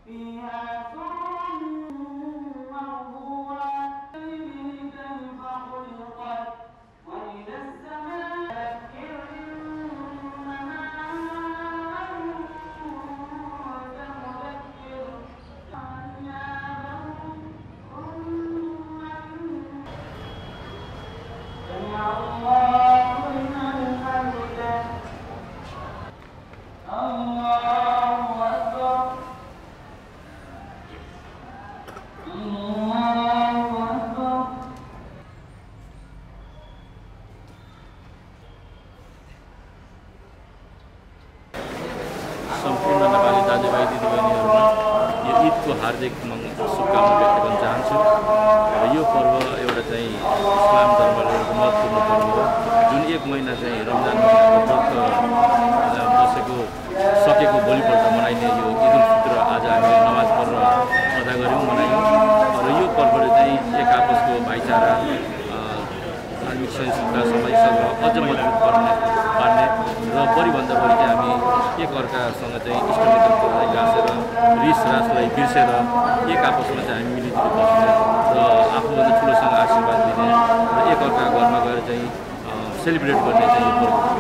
सम्पूर्ण नेपाली दाजुभाइ दिदीबहिनीहरुमा यो ईदको हार्दिक शुभकामना व्यक्त गर्न चाहन्छु र यो पर्व एउटा चाहिँ इस्लाम धर्मले महत्त्वपूर्ण पर्व हो जुन एक महिना चाहिँ रमजान महिनाको व्रत बसेको सकेको भोलिपल्ट मनाइने यो ईद उल फितर आज हामीले नमाज पढेर अदा गर्यौं मनायौं र यो पर्वले चाहिँ एक आपसको भाइचारा धार्मिक सहिष्णुता सामाजिक सद्भाव अझ मजबुत पार्ने र बढीभन्दा बढी चाहिँ हामी एकअर्कासँग चाहिँ इष्टमित्रलाई गाँसेर रिस रासलाई बिर्सेर एक आपसमा चाहिँ हामी मिलिजुली बस्ने र आफूभन्दा ठुलोसँग आशीर्वाद दिने र एकअर्का घरमा गएर चाहिँ सेलिब्रेट गर्ने चाहिँ यो पर्व